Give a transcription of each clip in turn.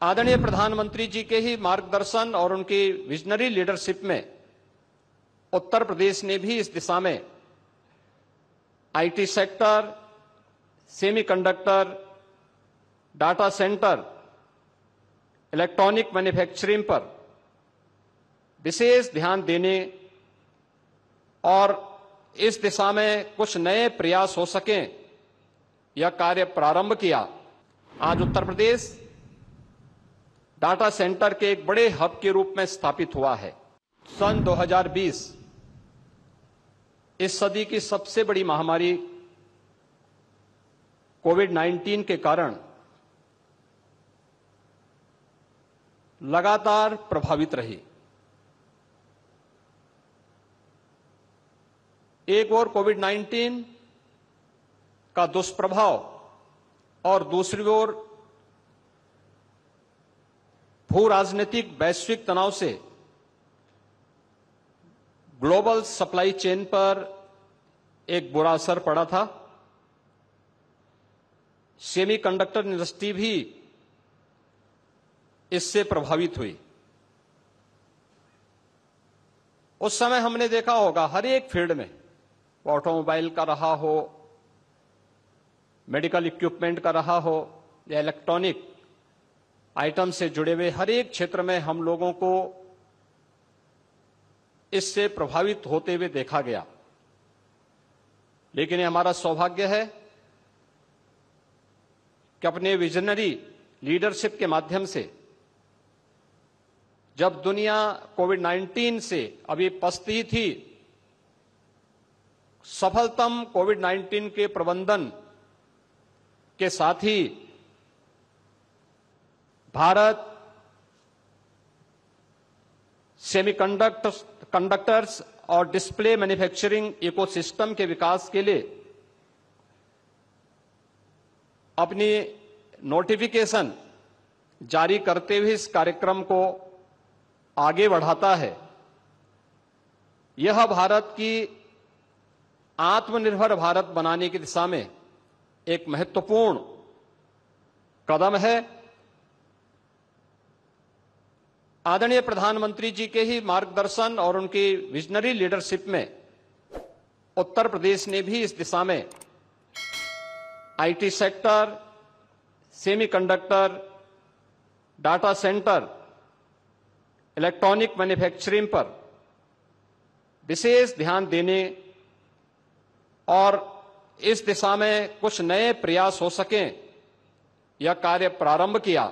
आदरणीय प्रधानमंत्री जी के ही मार्गदर्शन और उनकी विजनरी लीडरशिप में उत्तर प्रदेश ने भी इस दिशा में IT sector, semiconductor, data centre, electronic manufacturing पर विशेष ध्यान देने और इस दिशा में कुछ नए प्रयास हो सकें, यह कार्य प्रारंभ किया। आज उत्तर प्रदेश डाटा सेंटर के एक बड़े हब के रूप में स्थापित हुआ है। सन 2020 इस सदी की सबसे बड़ी महामारी कोविड-19 के कारण लगातार प्रभावित रही। एक ओर कोविड-19 का दुष्प्रभाव और दूसरी ओर भू राजनीतिक वैश्विक तनाव से ग्लोबल सप्लाई चेन पर एक बुरा असर पड़ा था। सेमीकंडक्टर इंडस्ट्री भी इससे प्रभावित हुई। उस समय हमने देखा होगा हर एक फील्ड में, ऑटोमोबाइल का रहा हो, मेडिकल इक्विपमेंट का रहा हो या इलेक्ट्रॉनिक आइटम से जुड़े हुए हर एक क्षेत्र में हम लोगों को इससे प्रभावित होते हुए देखा गया। लेकिन ये हमारा सौभाग्य है कि अपने विजनरी लीडरशिप के माध्यम से जब दुनिया कोविड-19 से अभी पछती थी, सफलतम कोविड-19 के प्रबंधन के साथ ही भारत सेमीकंडक्टर्स और डिस्प्ले मैन्युफैक्चरिंग इकोसिस्टम के विकास के लिए अपनी नोटिफिकेशन जारी करते हुए इस कार्यक्रम को आगे बढ़ाता है। यह भारत की आत्मनिर्भर भारत बनाने की दिशा में एक महत्वपूर्ण कदम है। आदरणीय प्रधानमंत्री जी के ही मार्गदर्शन और उनकी विजनरी लीडरशिप में उत्तर प्रदेश ने भी इस दिशा में IT sector, semiconductor, data centre, electronic manufacturing पर विशेष ध्यान देने और इस दिशा में कुछ नए प्रयास हो सकें, यह कार्य प्रारंभ किया।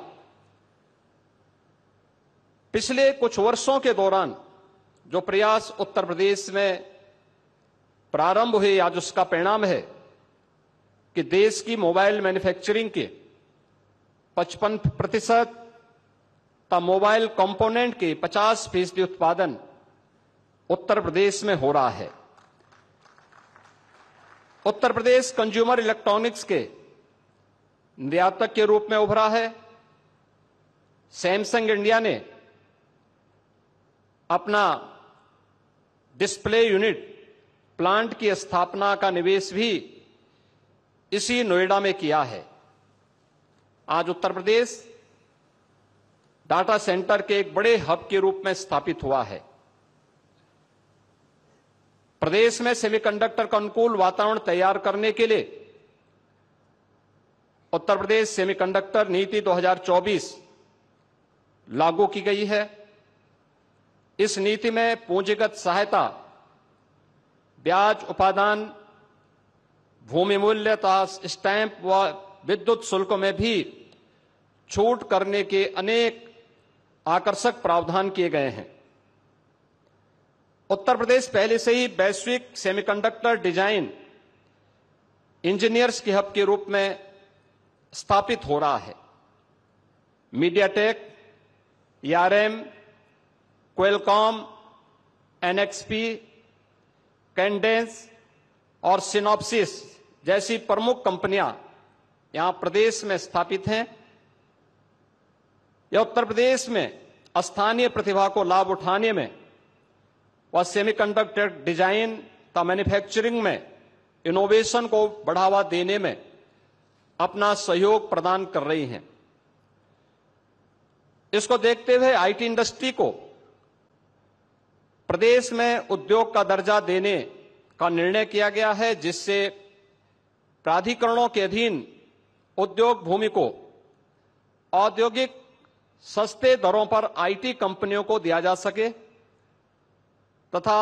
पिछले कुछ वर्षों के दौरान जो प्रयास उत्तर प्रदेश में प्रारंभ हुए, आज उसका परिणाम है कि देश की मोबाइल मैन्युफैक्चरिंग के 55% तथा मोबाइल कंपोनेंट के 50% उत्पादन उत्तर प्रदेश में हो रहा है। उत्तर प्रदेश कंज्यूमर इलेक्ट्रॉनिक्स के निर्यातक के रूप में उभरा है। सैमसंग इंडिया ने अपना डिस्प्ले यूनिट प्लांट की स्थापना का निवेश भी इसी नोएडा में किया है। आज उत्तर प्रदेश डाटा सेंटर के एक बड़े हब के रूप में स्थापित हुआ है। प्रदेश में सेमीकंडक्टर का अनुकूल वातावरण तैयार करने के लिए उत्तर प्रदेश सेमीकंडक्टर नीति 2024 लागू की गई है। इस नीति में पूंजीगत सहायता, ब्याज उपादान, भूमि मूल्य तथा स्टैंप व विद्युत शुल्क में भी छूट करने के अनेक आकर्षक प्रावधान किए गए हैं। उत्तर प्रदेश पहले से ही वैश्विक सेमीकंडक्टर डिजाइन इंजीनियर्स के हब के रूप में स्थापित हो रहा है। MediaTek, ARM, Qualcomm, NXP, Cadence और सिनॉप्सिस जैसी प्रमुख कंपनियां यहां प्रदेश में स्थापित हैं। यह उत्तर प्रदेश में स्थानीय प्रतिभा को लाभ उठाने में व सेमीकंडक्टर डिजाइन तथा मैन्युफैक्चरिंग में इनोवेशन को बढ़ावा देने में अपना सहयोग प्रदान कर रही हैं। इसको देखते हुए आईटी इंडस्ट्री को प्रदेश में उद्योग का दर्जा देने का निर्णय किया गया है, जिससे प्राधिकरणों के अधीन उद्योग भूमि को औद्योगिक सस्ते दरों पर आईटी कंपनियों को दिया जा सके तथा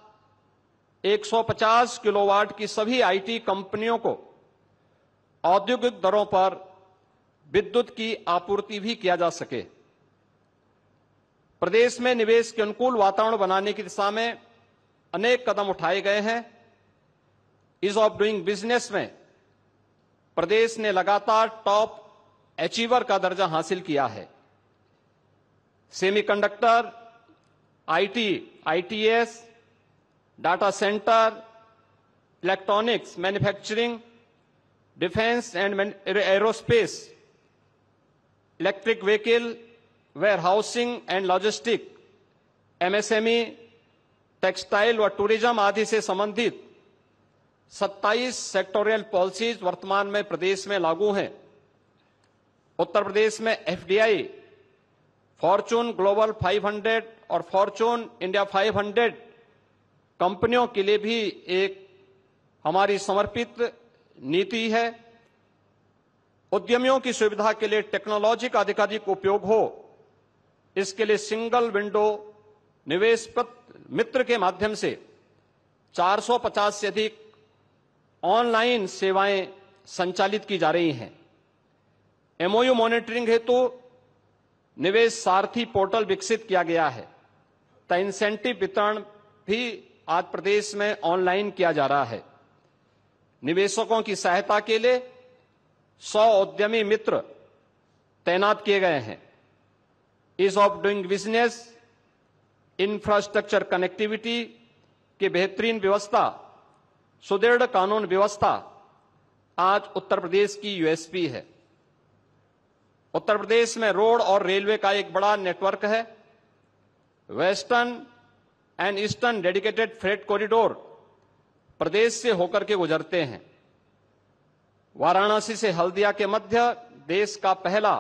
150 किलोवाट की सभी आईटी कंपनियों को औद्योगिक दरों पर विद्युत की आपूर्ति भी किया जा सके। प्रदेश में निवेश के अनुकूल वातावरण बनाने की दिशा में अनेक कदम उठाए गए हैं। ईज ऑफ डूइंग बिजनेस में प्रदेश ने लगातार टॉप अचीवर का दर्जा हासिल किया है। Semiconductor, IT, ITS, data centre, electronics, manufacturing, defence and aerospace, electric vehicle, warehousing and logistic, MSME, textile व टूरिज्म आदि से संबंधित 27 सेक्टोरियल पॉलिसीज वर्तमान में प्रदेश में लागू हैं। उत्तर प्रदेश में एफडीआई, फॉर्चून ग्लोबल 500 और फॉर्चून इंडिया 500 कंपनियों के लिए भी एक हमारी समर्पित नीति है। उद्यमियों की सुविधा के लिए टेक्नोलॉजी का अधिकाधिक उपयोग हो, इसके लिए सिंगल विंडो निवेश मित्र के माध्यम से 450 से अधिक ऑनलाइन सेवाएं संचालित की जा रही हैं। एमओयू मॉनिटरिंग हेतु निवेश सारथी पोर्टल विकसित किया गया है। तो इंसेंटिव वितरण भी आज प्रदेश में ऑनलाइन किया जा रहा है। निवेशकों की सहायता के लिए 100 उद्यमी मित्र तैनात किए गए हैं। Ease of doing business, infrastructure connectivity की बेहतरीन व्यवस्था, सुदृढ़ कानून व्यवस्था आज उत्तर प्रदेश की यूएसपी है। उत्तर प्रदेश में रोड और रेलवे का एक बड़ा नेटवर्क है। Western and eastern dedicated freight corridor प्रदेश से होकर के गुजरते हैं। वाराणसी से हल्दिया के मध्य देश का पहला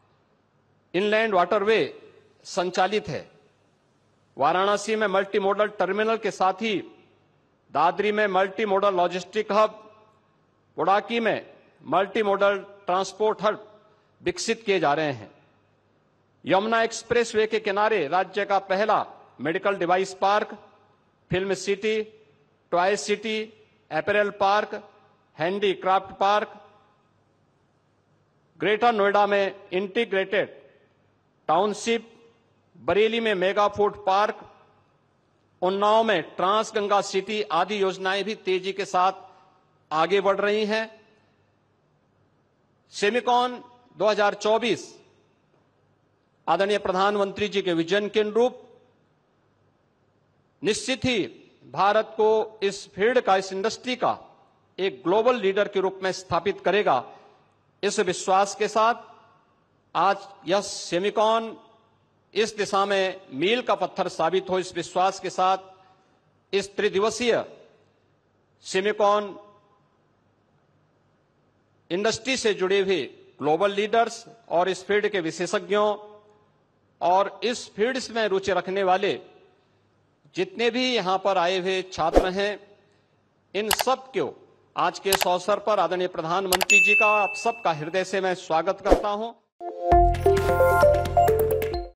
इनलैंड वाटरवे संचालित है। वाराणसी में मल्टी मॉडल टर्मिनल के साथ ही दादरी में multi model logistic hub, Bodaki में मल्टी मॉडल ट्रांसपोर्ट हब विकसित किए जा रहे हैं। यमुना एक्सप्रेसवे के किनारे राज्य का पहला medical device park, film city, toy city, apparel park, handicraft park, greater Noida में इंटीग्रेटेड टाउनशिप, बरेली में मेगा फूड पार्क, उन्नाव में ट्रांस गंगा सिटी आदि योजनाएं भी तेजी के साथ आगे बढ़ रही हैं। सेमिकॉन 2024 आदरणीय प्रधानमंत्री जी के विजन के अनुरूप निश्चित ही भारत को इस फील्ड का, इस इंडस्ट्री का एक ग्लोबल लीडर के रूप में स्थापित करेगा। इस विश्वास के साथ आज यह सेमिकॉन इस दिशा में मील का पत्थर साबित हो, इस विश्वास के साथ इस त्रिदिवसीय सेमिकॉन इंडस्ट्री से जुड़े हुए ग्लोबल लीडर्स और इस फील्ड के विशेषज्ञों और इस फील्ड में रुचि रखने वाले जितने भी यहां पर आए हुए छात्र हैं, इन सब को आज के इस अवसर पर आदरणीय प्रधानमंत्री जी का आप सबका हृदय से मैं स्वागत करता हूं।